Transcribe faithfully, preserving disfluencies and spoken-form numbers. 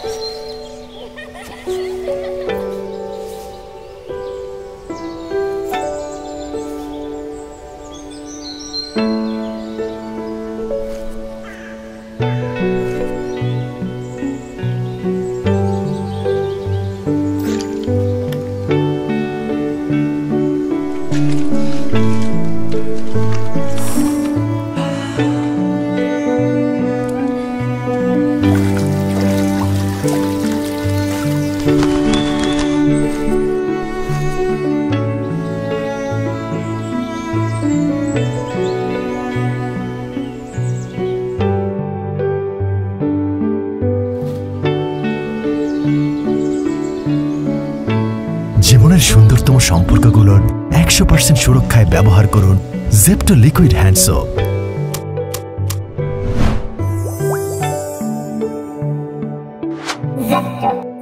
জীবনের সুন্দরতম সম্পর্কগুলোর একশো পার্সেন্ট সুরক্ষায় ব্যবহার করুন Zepto liquid hand soap. Zepto.